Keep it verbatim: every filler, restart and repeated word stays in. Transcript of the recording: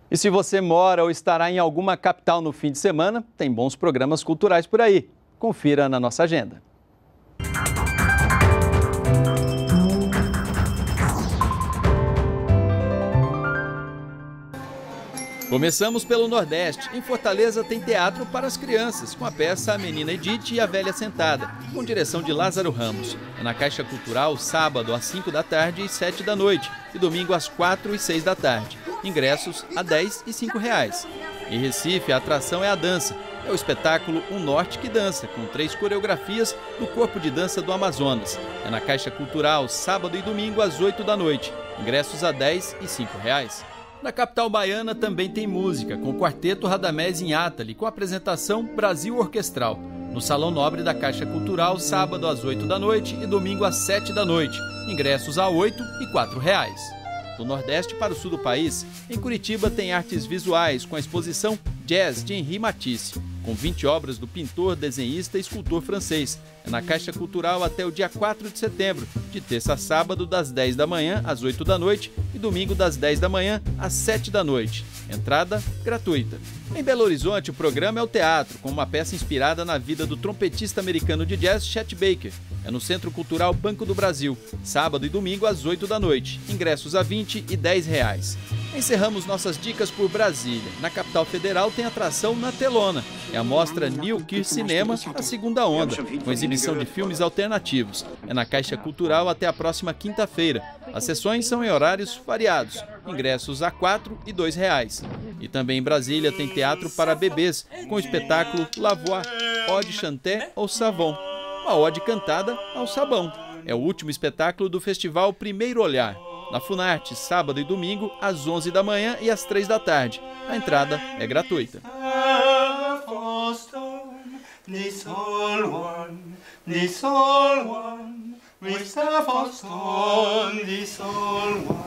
E se você mora ou estará em alguma capital no fim de semana, tem bons programas culturais por aí. Confira na nossa agenda. Começamos pelo Nordeste. Em Fortaleza tem teatro para as crianças, com a peça A Menina Edith e a Velha Sentada, com direção de Lázaro Ramos. É na Caixa Cultural, sábado às cinco da tarde e sete da noite, e domingo às quatro e seis da tarde. Ingressos a dez e cinco reais. Em Recife, a atração é a dança. É o espetáculo Um Norte que Dança, com três coreografias do Corpo de Dança do Amazonas. É na Caixa Cultural, sábado e domingo às oito da noite. Ingressos a dez e cinco reais. Na capital baiana também tem música, com o Quarteto Radamés Inátali, com a apresentação Brasil Orquestral, no Salão Nobre da Caixa Cultural, sábado às oito da noite e domingo às sete da noite. Ingressos a oito e quatro reais. Do Nordeste para o Sul do país, em Curitiba tem artes visuais, com a exposição Jazz de Henri Matisse, com vinte obras do pintor, desenhista e escultor francês. É na Caixa Cultural até o dia quatro de setembro, de terça a sábado, das dez da manhã às oito da noite e domingo das dez da manhã às sete da noite. Entrada gratuita. Em Belo Horizonte, o programa é o teatro, com uma peça inspirada na vida do trompetista americano de jazz Chet Baker. É no Centro Cultural Banco do Brasil, sábado e domingo às oito da noite. Ingressos a vinte e dez reais. Encerramos nossas dicas por Brasília. Na capital federal tem atração na Telona. É a mostra New Queer Cinema, a segunda onda, com exibição de filmes alternativos. É na Caixa Cultural até a próxima quinta-feira. As sessões são em horários variados. Ingressos a quatro e dois reais. E também em Brasília tem teatro para bebês, com o espetáculo La Voix, Ode Chanté ou Savon. Uma ode cantada ao sabão. É o último espetáculo do festival Primeiro Olhar. Na Funarte, sábado e domingo, às onze da manhã e às três da tarde. A entrada é gratuita.